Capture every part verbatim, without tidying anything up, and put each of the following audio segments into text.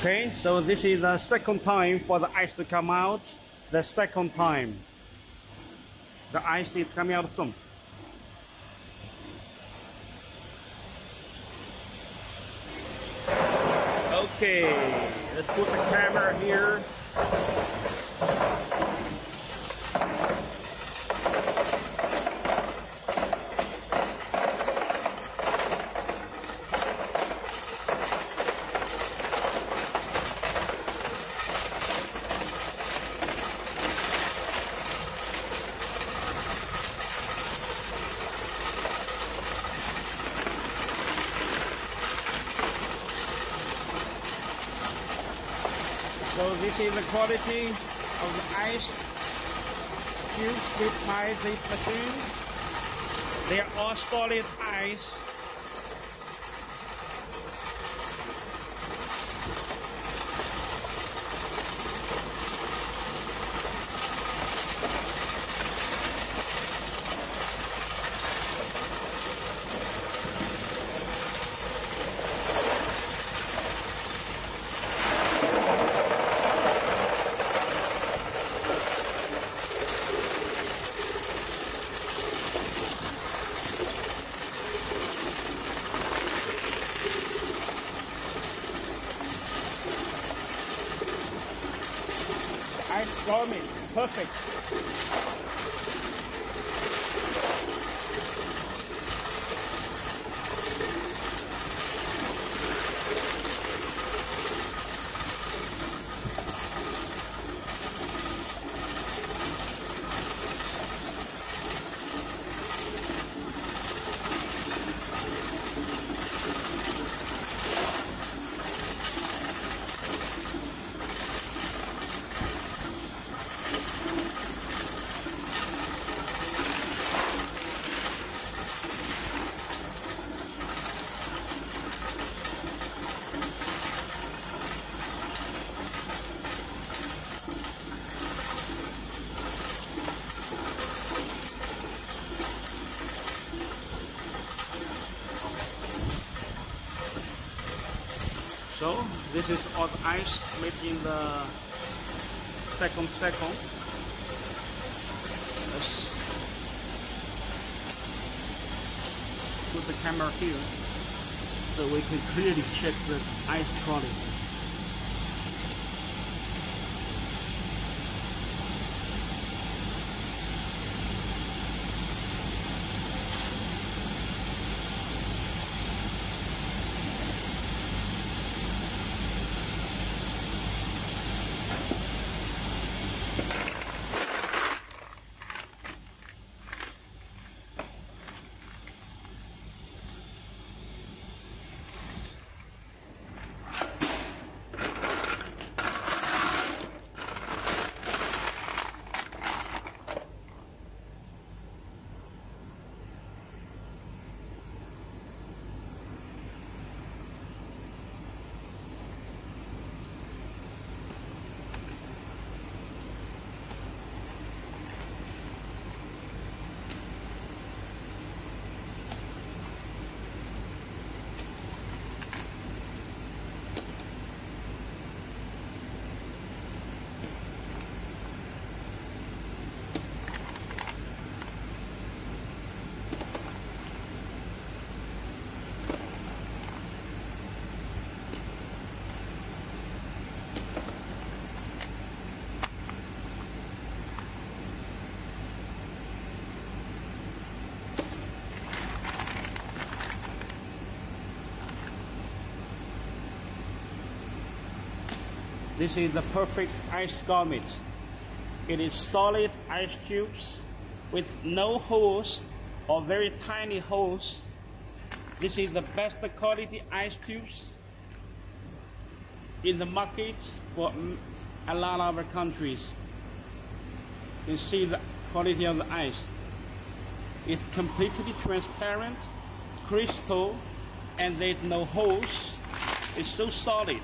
Okay, so this is the second time for the ice to come out. The second time. The ice is coming out soon. Okay, let's put the camera here. So this is the quality of the ice cubes with by this machine. They are all solid ice. Ice garment, perfect. So this is all the ice made in the second second. Let's put the camera here so we can clearly check the ice quality. This is the perfect ice garment. It is solid ice cubes with no holes or very tiny holes. This is the best quality ice cubes in the market for a lot of other countries. You see the quality of the ice. It's completely transparent, crystal, and there's no holes. It's so solid.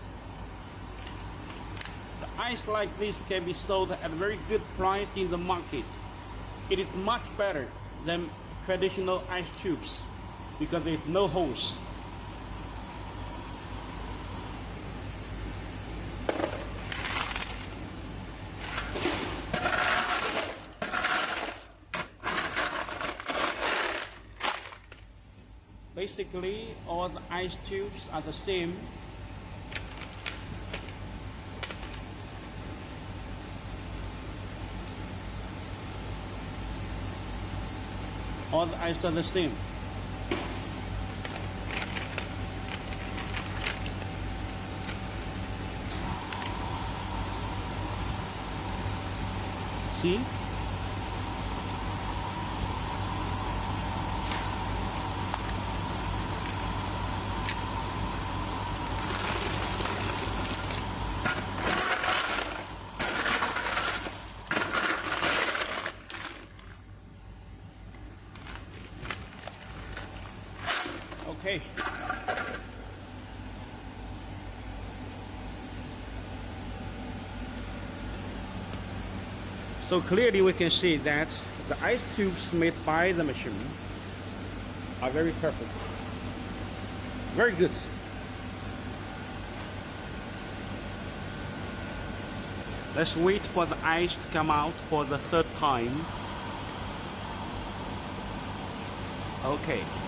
Ice like this can be sold at a very good price in the market. It is much better than traditional ice tubes because there is no holes. basically all the ice tubes are the same. All the ice are the same. See? Okay. So clearly we can see that the ice tubes made by the machine are very perfect. Very good. Let's wait for the ice to come out for the third time. Okay.